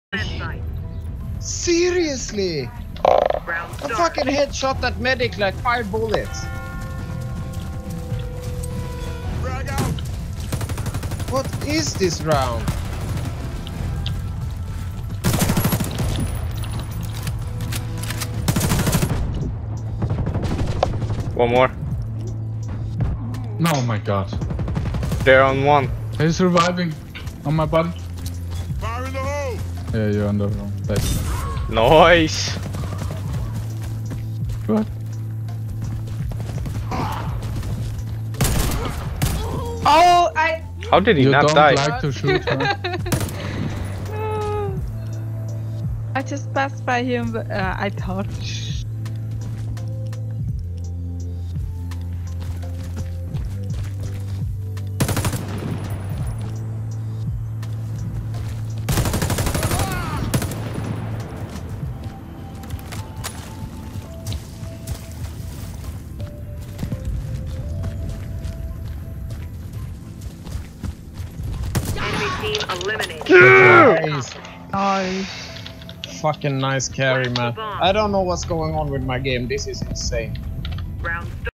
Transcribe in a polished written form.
Seriously? I fucking headshot that medic like 5 bullets. What is this round? One more. Oh my god. They're on one. He's surviving on my body. Fire in the hole! Yeah, you're on the wrong place. Nice. What? Oh, How did he You not don't die? like to shoot, huh? I just passed by him, but I thought. Nice. Nice. Fucking nice carry, man. I don't know what's going on with my game. This is insane.